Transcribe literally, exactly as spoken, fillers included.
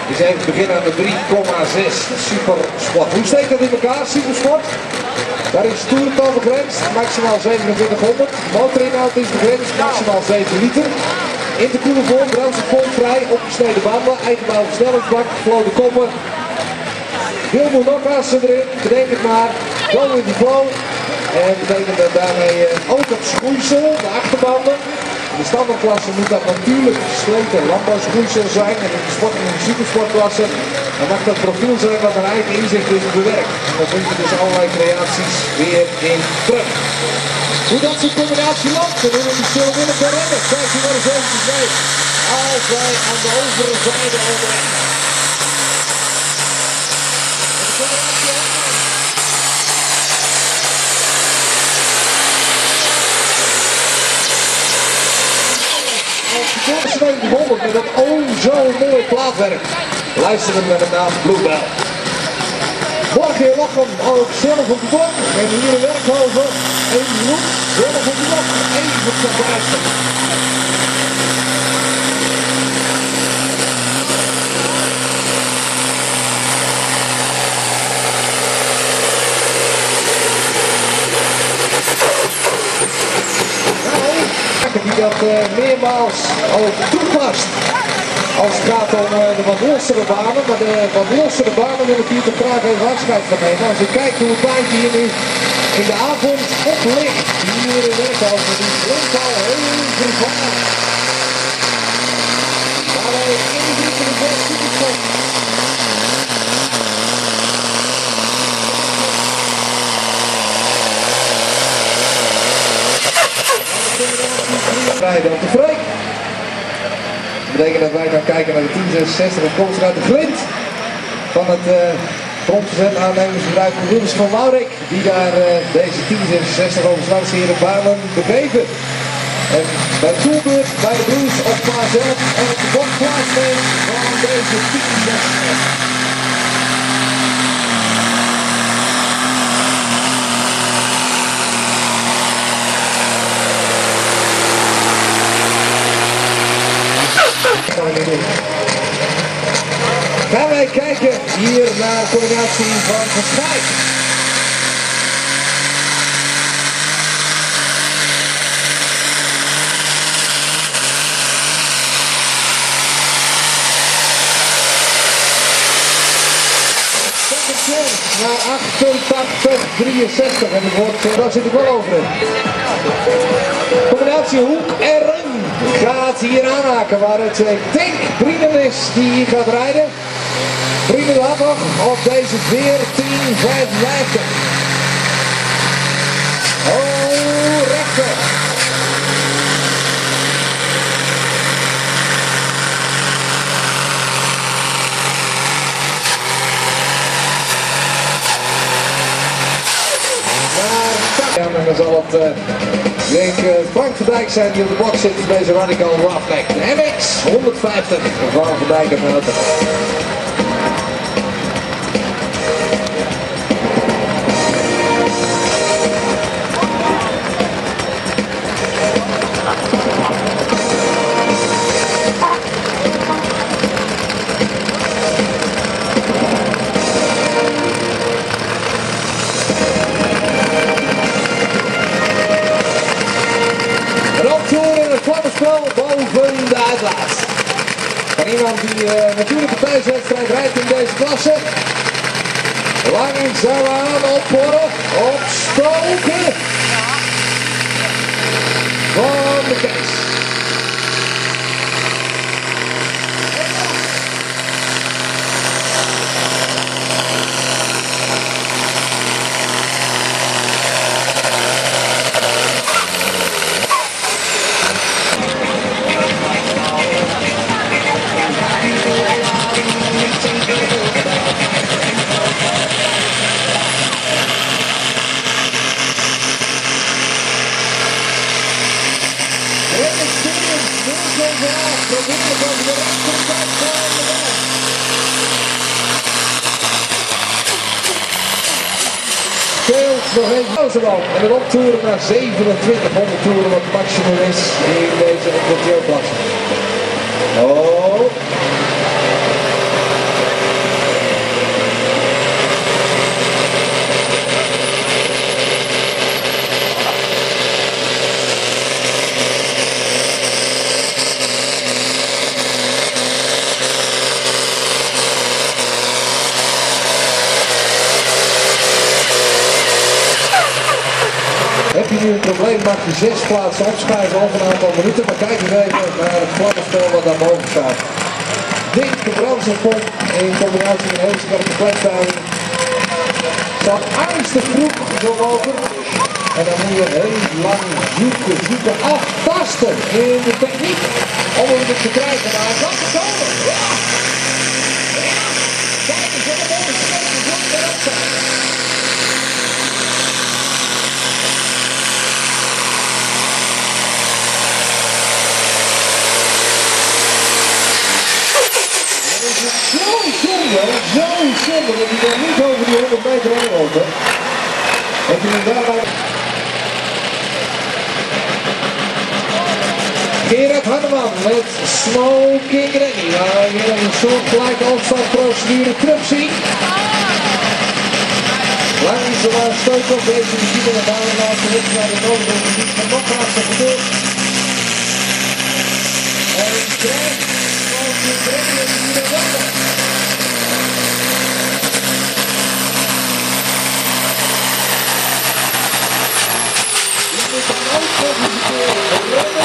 is even beginnen aan de drie komma zes Super Sport. Hoe steekt dat in elkaar, Super Sport? Daar is toerental begrensd, maximaal zevenentwintighonderd. Motorinhoud is begrensd, maximaal zeven liter. Intercoolervorm, brandstofvrij, opgesneden banden, eigenbouw versnellingsbak, gevloden koppen. Heel veel nokkassen erin, betekent maar go with the flow. En betekent dat daarmee ook het schoeisel, de achterbanden. In de standaardklasse moet dat natuurlijk gesleten landbouwschoeisel zijn. En in de sport- en in de supersportklasse dan mag dat profiel zijn wat een eigen inzicht is bewerkt. En dan vind je dus allerlei creaties weer in terug. Hoe dat zo'n combinatie loopt, dan willen we die stil willen verrennen. Kijk je maar eens eventjes mee. Als wij aan de overzijde overheen. zevenhonderd met dat oh zo mooi plaatwerk. Luisteren met de naam Bluebell. Morgen in Lochem ook zelf op de blok. En hier in Werkhoven een groep zelf op de blok. Even te luisteren. Die dat uh, meermaals ook toepast als het gaat om uh, de wat lossere banen. Maar de wat lossere banen wil ik hier toch graag even afscheid van nemen. Als je kijkt hoe het baantje hier nu in de avond op ligt, hier in Werkhoven, die klinkt al heel vervangen. Maar wij indrukken de best supersport. Rijden op de vreek. Dat betekent dat wij gaan kijken naar de tien zesenzestig en komt uit de glint van het uh, grondverzet aannemersbedrijf van Wilders van Maurik, die daar uh, deze tien zesenzestig over Zwansheren banen begeven. En bij de toerbeurt bij de Blues op plaats elf en op de bok plaatsneemt van deze tien zesenzestig. Gaan wij kijken hier naar de combinatie van Verschijk. Naar achtentachtig drieënzestig en het wordt, daar zit ik wel over in. Combinatie hoek en run gaat hier aanhaken waar het uh, Tink Brienen is die hier gaat rijden. Brienen had nog op deze veertien vijfenvijftig. Oh, rechter. Ja, en dan zal het, uh, ik denk, uh, Frank van Dijk zijn die op de box zit voor deze Radical Roughneck. De M X honderdvijftig van Van Dijk en Melten. Spel boven de uitlaat. Van iemand die uh, natuurlijk een thuiswedstrijd rijdt in deze klasse. Langzaamaan opporren, opstoken. Van de Kees. Speelt nog even pauzeman en een optoeren naar zevenentwintighonderd toeren wat het maximum is in deze klasse. Oh. niet het probleem, mag je zes plaatsen opschuiven over een aantal minuten. Maar kijk eens even naar het vlammenspel wat daar boven staat. Dikke brandstofpomp in combinatie met een hele scherpe klemtuiging. Staat aardig vroeg door motor. En dan moet je heel lang zoeken, zoeken, aftasten in de techniek om hem te krijgen. Maar hij kan het komen. Ja! Ja! Kijk eens wat de motor steeds zo erop staat. Zo zonde, zo zonde dat hij dan niet over die honderd meter heen loopt. Dat hij hem daarbij... Gerard Hanneman met Smoking Rennie. Waar we weer een soortgelijke opstandprocedure terugzien. Langzaam stoot op deze machine naar de laatste rit naar de nodige gebied van Nogmaals gebeurd. En krijgt Smoking Rennie hier wel. Je moet dan ook nog eens een keer